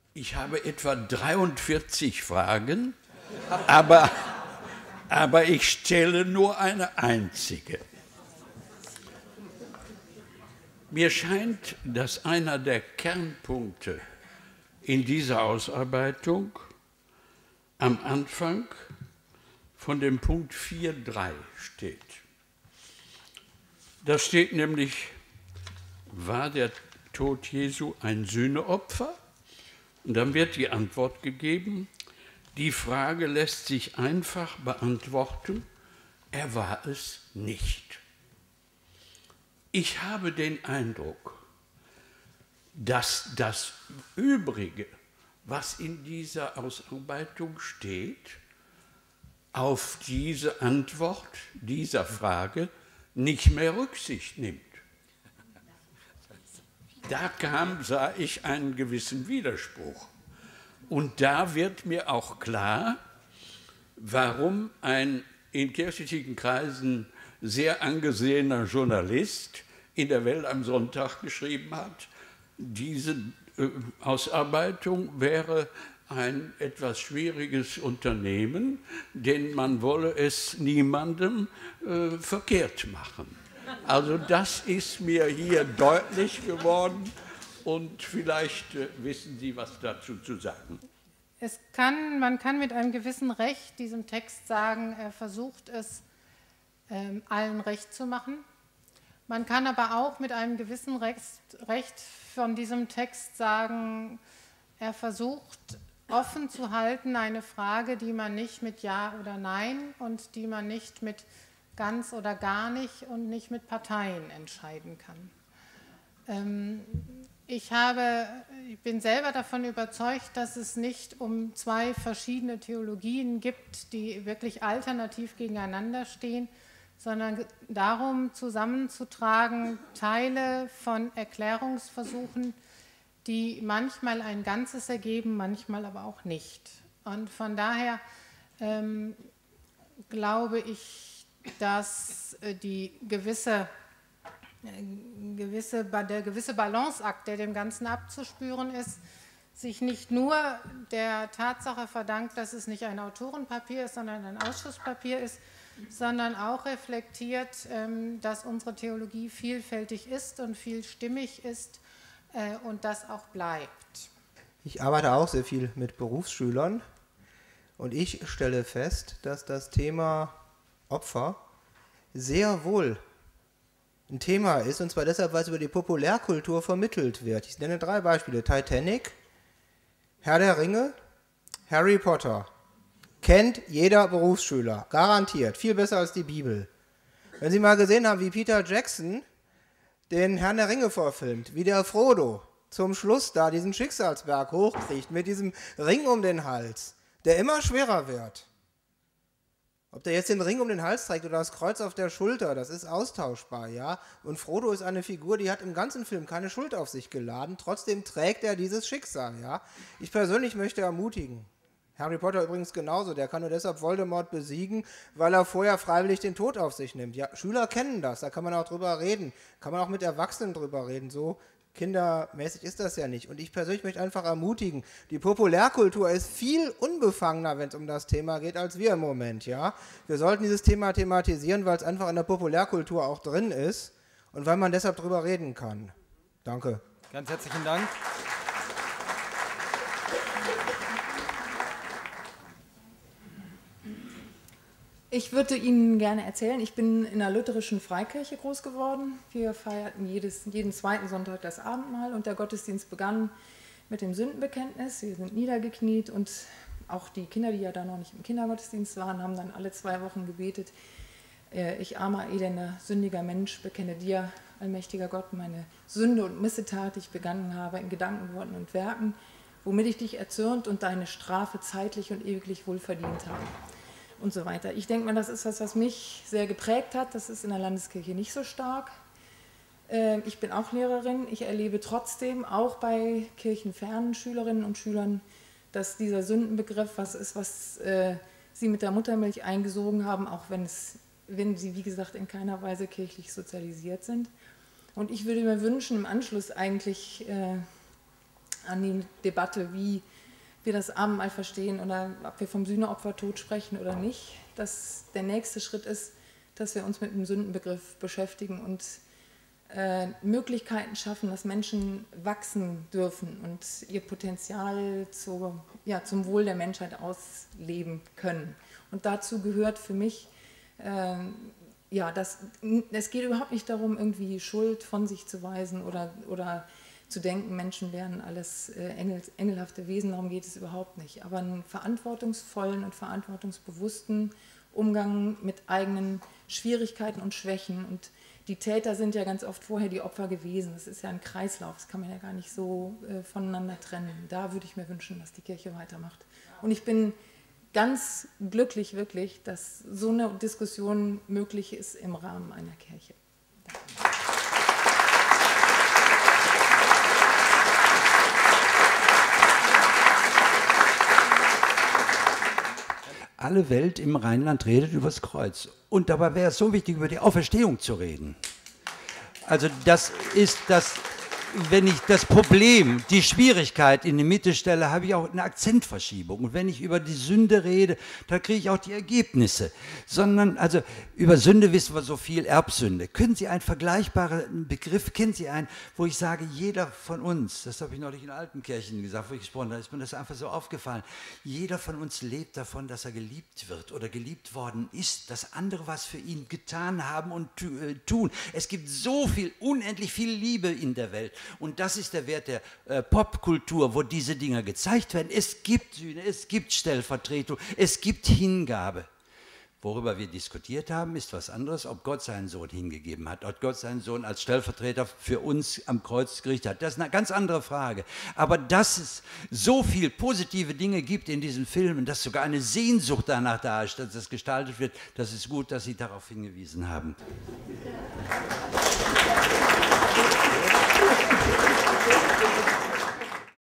Ich habe etwa 43 Fragen, aber ich stelle nur eine einzige. Mir scheint, dass einer der Kernpunkte in dieser Ausarbeitung am Anfang von dem Punkt 4.3 steht. Da steht nämlich, war der Tod Jesu ein Sühneopfer? Und dann wird die Antwort gegeben, die Frage lässt sich einfach beantworten, er war es nicht. Ich habe den Eindruck, dass das Übrige, was in dieser Ausarbeitung steht, auf diese Antwort dieser Frage nicht mehr Rücksicht nimmt. Da sah ich einen gewissen Widerspruch. Und da wird mir auch klar, warum ein in kirchlichen Kreisen sehr angesehener Journalist in der Welt am Sonntag geschrieben hat, diese Ausarbeitung wäre ein etwas schwieriges Unternehmen, denn man wolle es niemandem verkehrt machen. Also das ist mir hier deutlich geworden und vielleicht wissen Sie, was dazu zu sagen. Man kann mit einem gewissen Recht diesem Text sagen, er versucht es allen recht zu machen. Man kann aber auch mit einem gewissen Recht von diesem Text sagen, er versucht offen zu halten eine Frage, die man nicht mit Ja oder Nein und die man nicht mit ganz oder gar nicht und nicht mit Parteien entscheiden kann. Ich bin selber davon überzeugt, dass es nicht um zwei verschiedene Theologien gibt, die wirklich alternativ gegeneinander stehen, sondern darum zusammenzutragen Teile von Erklärungsversuchen, die manchmal ein Ganzes ergeben, manchmal aber auch nicht. Und von daher glaube ich, dass der gewisse Balanceakt, der dem Ganzen abzuspüren ist, sich nicht nur der Tatsache verdankt, dass es nicht ein Autorenpapier ist, sondern ein Ausschusspapier ist, sondern auch reflektiert, dass unsere Theologie vielfältig ist und vielstimmig ist und das auch bleibt. Ich arbeite auch sehr viel mit Berufsschülern und ich stelle fest, dass das Thema Opfer sehr wohl ein Thema ist, und zwar deshalb, weil es über die Populärkultur vermittelt wird. Ich nenne 3 Beispiele. Titanic, Herr der Ringe, Harry Potter. Kennt jeder Berufsschüler, garantiert, viel besser als die Bibel. Wenn Sie mal gesehen haben, wie Peter Jackson den Herrn der Ringe verfilmt, wie der Frodo zum Schluss da diesen Schicksalsberg hochkriegt, mit diesem Ring um den Hals, der immer schwerer wird. Ob der jetzt den Ring um den Hals trägt oder das Kreuz auf der Schulter, das ist austauschbar, ja. Und Frodo ist eine Figur, die hat im ganzen Film keine Schuld auf sich geladen, trotzdem trägt er dieses Schicksal, ja. Ich persönlich möchte ermutigen, Harry Potter übrigens genauso, der kann nur deshalb Voldemort besiegen, weil er vorher freiwillig den Tod auf sich nimmt. Ja, Schüler kennen das, da kann man auch drüber reden, kann man auch mit Erwachsenen drüber reden, so kindermäßig ist das ja nicht. Und ich persönlich möchte einfach ermutigen, die Populärkultur ist viel unbefangener, wenn es um das Thema geht, als wir im Moment, ja. Wir sollten dieses Thema thematisieren, weil es einfach in der Populärkultur auch drin ist und weil man deshalb drüber reden kann. Danke. Ganz herzlichen Dank. Ich würde Ihnen gerne erzählen, ich bin in einer lutherischen Freikirche groß geworden. Wir feierten jeden zweiten Sonntag das Abendmahl und der Gottesdienst begann mit dem Sündenbekenntnis. Wir sind niedergekniet und auch die Kinder, die ja da noch nicht im Kindergottesdienst waren, haben dann alle 2 Wochen gebetet. Ich armer, elender, sündiger Mensch, bekenne dir, allmächtiger Gott, meine Sünde und Missetat, die ich begangen habe in Gedanken, Worten und Werken, womit ich dich erzürnt und deine Strafe zeitlich und ewiglich wohlverdient habe. Und so weiter. Ich denke mal, das ist was mich sehr geprägt hat. Das ist in der Landeskirche nicht so stark. Ich bin auch Lehrerin. Ich erlebe trotzdem auch bei kirchenfernen Schülerinnen und Schülern, dass dieser Sündenbegriff was ist, was sie mit der Muttermilch eingesogen haben, auch wenn sie, wie gesagt, in keiner Weise kirchlich sozialisiert sind. Und ich würde mir wünschen, im Anschluss eigentlich an die Debatte, wie wir das Abendmahl verstehen oder ob wir vom Sühneopfertod sprechen oder nicht, dass der nächste Schritt ist, dass wir uns mit dem Sündenbegriff beschäftigen und Möglichkeiten schaffen, dass Menschen wachsen dürfen und ihr Potenzial zum Wohl der Menschheit ausleben können. Und dazu gehört für mich, es geht überhaupt nicht darum, irgendwie Schuld von sich zu weisen oder zu denken, Menschen wären alles engelhafte Wesen, darum geht es überhaupt nicht. Aber einen verantwortungsvollen und verantwortungsbewussten Umgang mit eigenen Schwierigkeiten und Schwächen. Und die Täter sind ja ganz oft vorher die Opfer gewesen. Das ist ja ein Kreislauf, das kann man ja gar nicht so voneinander trennen. Da würde ich mir wünschen, dass die Kirche weitermacht. Und ich bin ganz glücklich wirklich, dass so eine Diskussion möglich ist im Rahmen einer Kirche. Danke. Alle Welt im Rheinland redet über das Kreuz. Und dabei wäre es so wichtig, über die Auferstehung zu reden. Also das ist das, wenn ich das Problem, die Schwierigkeit in die Mitte stelle, habe ich auch eine Akzentverschiebung. Und wenn ich über die Sünde rede, da kriege ich auch die Ergebnisse. Sondern, also über Sünde wissen wir so viel, Erbsünde. Können Sie einen vergleichbaren Begriff, kennen Sie einen, wo ich sage, jeder von uns, das habe ich neulich in Altenkirchen gesagt, wo ich gesprochen habe, da ist mir das einfach so aufgefallen, jeder von uns lebt davon, dass er geliebt wird oder geliebt worden ist, dass andere was für ihn getan haben und tun. Es gibt so viel, unendlich viel Liebe in der Welt. Und das ist der Wert der Popkultur, wo diese Dinge gezeigt werden. Es gibt Sühne, es gibt Stellvertretung, es gibt Hingabe. Worüber wir diskutiert haben, ist was anderes, ob Gott seinen Sohn hingegeben hat, ob Gott seinen Sohn als Stellvertreter für uns am Kreuz gerichtet hat. Das ist eine ganz andere Frage. Aber dass es so viele positive Dinge gibt in diesen Filmen, dass sogar eine Sehnsucht danach da ist, dass das gestaltet wird, das ist gut, dass Sie darauf hingewiesen haben.